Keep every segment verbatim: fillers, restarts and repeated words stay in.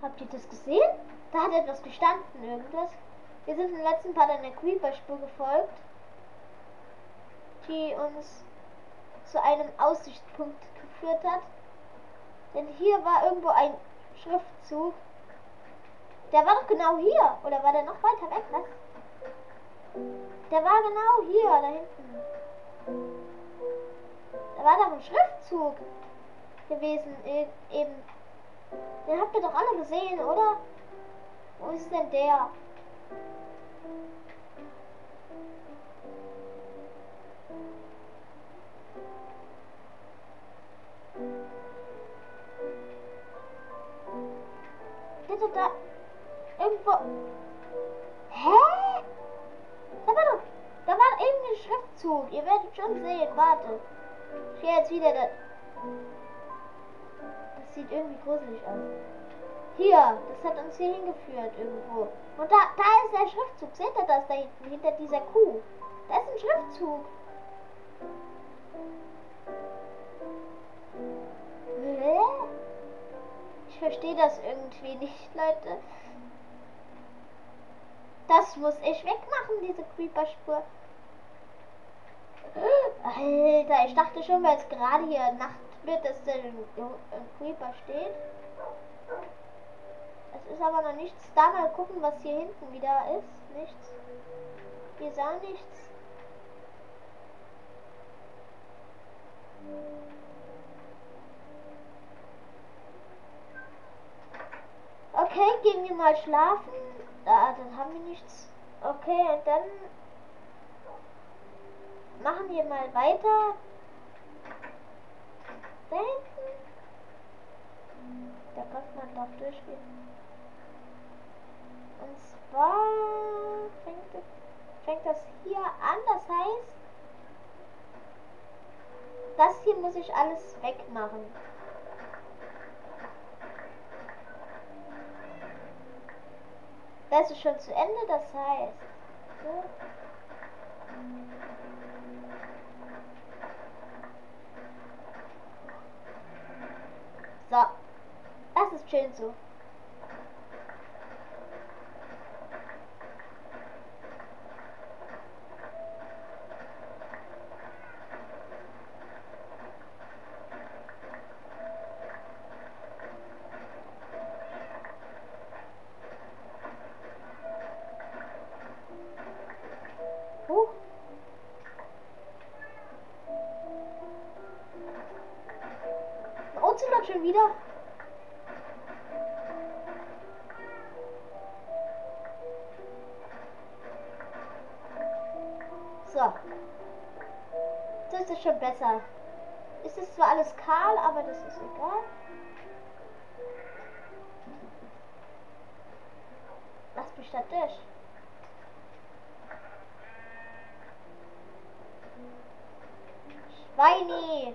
Habt ihr das gesehen? Da hat etwas gestanden, irgendwas. Wir sind im letzten Part einer Creeper-Spur gefolgt, die uns zu einem Aussichtspunkt geführt hat. Denn hier war irgendwo ein Schriftzug. Der war doch genau hier. Oder war der noch weiter weg? Was? Der war genau hier, da hinten. Da war doch ein Schriftzug gewesen, eben. Den habt ihr doch alle gesehen, oder? Wo ist denn der? Bitte da irgendwo. Hä? Da war doch. Da war irgendein Schriftzug. Ihr werdet schon sehen. Warte. Ich gehe jetzt wieder da. Das sieht irgendwie gruselig aus. Hier, das hat uns hier hingeführt irgendwo. Und da, da ist der Schriftzug. Seht ihr das da hinten? Hinter dieser Kuh. Da ist ein Schriftzug. Hä? Ich verstehe das irgendwie nicht, Leute. Das muss ich wegmachen, diese Creeper-Spur. Alter, ich dachte schon, weil es gerade hier Nacht wird, dass da ein, ein Creeper steht. Es ist aber noch nichts. Da mal gucken, was hier hinten wieder ist. Nichts. Hier sah nichts. Okay, gehen wir mal schlafen. Da, dann haben wir nichts. Okay, und dann machen wir mal weiter. Da hinten. Da kann man doch durchgehen. Und zwar fängt das, fängt das hier an. Das heißt, das hier muss ich alles wegmachen. Das ist schon zu Ende, das heißt. So. So. Das ist schön so. Huch. Ein Ocelot schon wieder. So. Das ist schon besser. Es ist zwar alles kahl, aber das ist egal. Lass mich da durch. Schweini!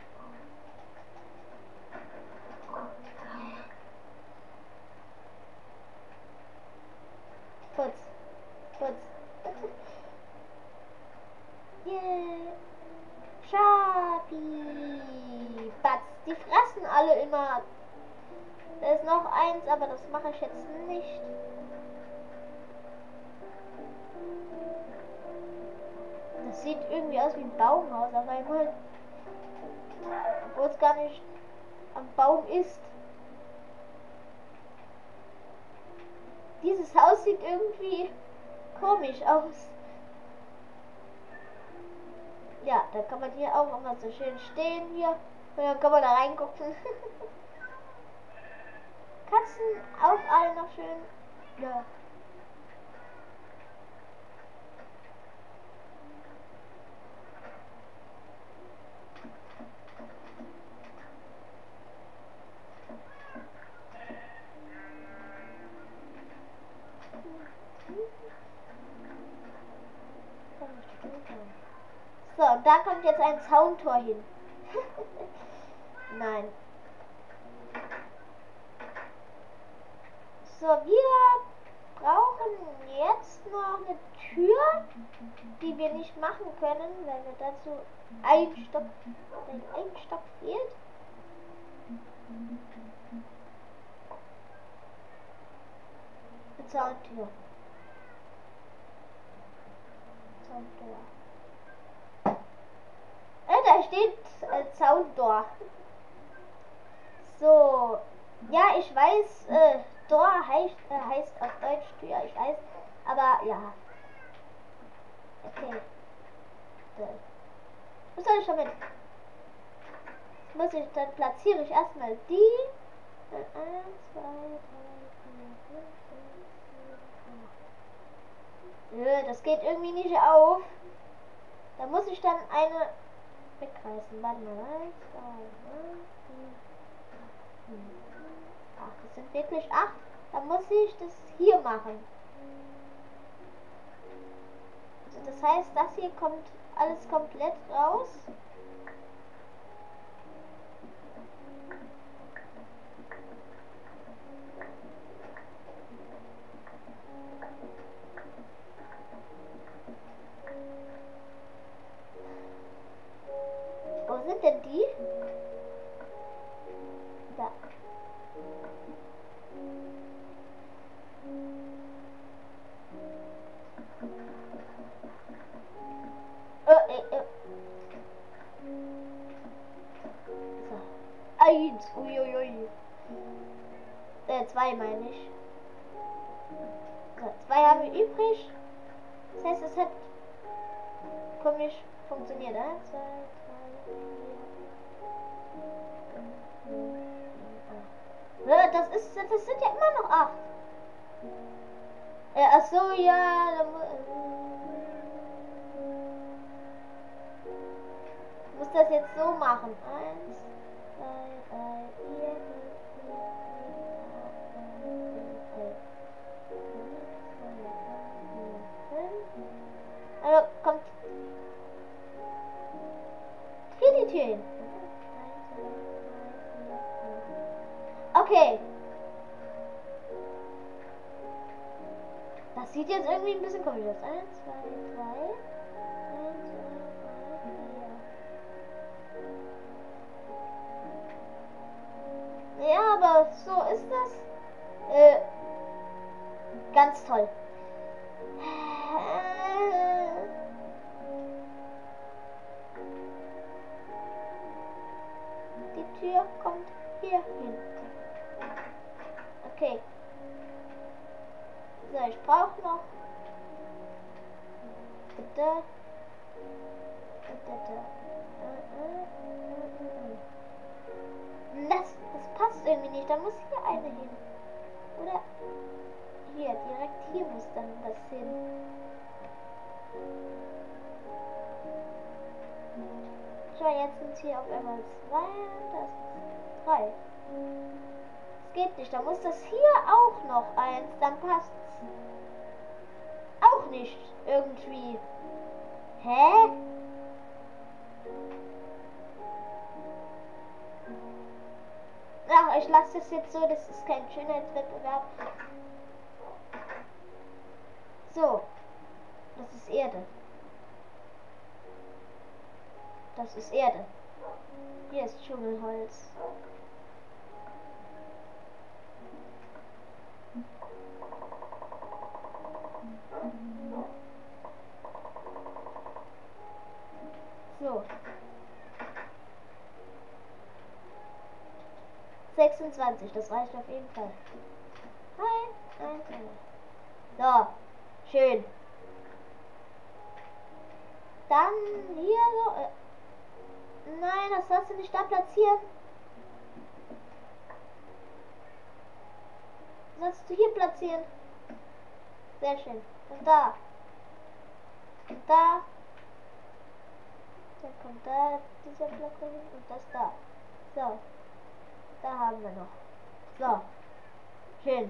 Putz. Putz. Yeah. Schabi. Batz. Die fressen alle immer. Da ist noch eins, aber das mache ich jetzt nicht. Das sieht irgendwie aus wie ein Baumhaus auf einmal. Obwohl es gar nicht am Baum ist. Dieses Haus sieht irgendwie komisch aus. Ja, da kann man hier auch immer so schön stehen hier. Und dann kann man da reingucken. Katzen auch alle noch schön. Ja. So, und da kommt jetzt ein Zauntor hin. Nein. So, wir brauchen jetzt noch eine Tür, die wir nicht machen können, weil wir dazu ein Stock, ein Stock fehlt. Zauntür. Zauntür. Äh, da steht äh, Zauntor. So. Ja, ich weiß, äh, Tor heißt, äh, heißt auf Deutsch Tür, ich weiß. Aber ja. Okay. So. Was soll ich damit? Muss ich, dann platziere ich erstmal die. eins, zwei, drei, vier, fünf, sechs, sieben, acht. Das geht irgendwie nicht auf. Da muss ich dann eine wegreißen. Warte mal. eins, zwei, drei, vier, fünf, acht. Das sind wirklich acht. Da muss ich das hier machen. Also das heißt, das hier kommt alles komplett raus. Wo sind denn die? Da. Äh, äh, äh. So. Eins. Uiuiui. Äh, zwei meine ich. So, zwei haben wir übrig. Das heißt, es hat komisch funktioniert. Eins, zwei, drei, vier, fünf, das ist, das sind ja immer noch acht. Äh, ach so, ja. Da mu äh, muss das jetzt so machen. Eins, zwei, drei, vier, fünf, sechs, also kommt hier die Tür hin. Okay. Das sieht jetzt irgendwie ein bisschen komisch aus. Eins, zwei, drei. Eins, zwei, drei, vier. Ja, aber so ist das. Äh, ganz toll. Die Tür kommt hier hin. Okay. So, ich brauche noch. Bitte. Bitte. Das, das passt irgendwie nicht. Da muss hier eine hin. Oder hier, direkt hier muss dann das hin. Schau, jetzt sind hier auf einmal zwei, das ist drei. Das geht nicht, da muss das hier auch noch eins, dann passt's. Auch nicht irgendwie. Hä? Ach, ich lasse das jetzt so, das ist kein Schönheitswettbewerb. So, das ist Erde. Das ist Erde. Hier ist Dschungelholz. So. sechsundzwanzig, das reicht auf jeden Fall. Hi, eins, zwei. So, schön. Dann hier so. Äh, nein, das sollst du nicht da platzieren. Das sollst du hier platzieren. Sehr schön. Und da. Und da. Dann kommt da dieser Block hin und das da. So. Da haben wir noch. So. Schön.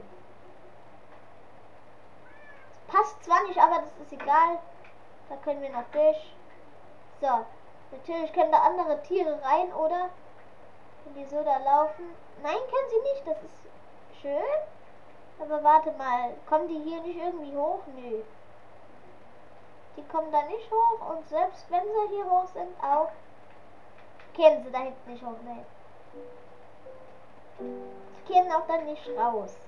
Das passt zwar nicht, aber das ist egal. Da können wir noch durch. So. Natürlich können da andere Tiere rein, oder? Wenn die so da laufen. Nein, können sie nicht. Das ist schön. Aber warte mal. Kommen die hier nicht irgendwie hoch? Nö. Die kommen da nicht hoch. Und selbst wenn sie hier hoch sind, auch kämen sie da hinten nicht hoch. Nein. Die kämen auch dann nicht raus.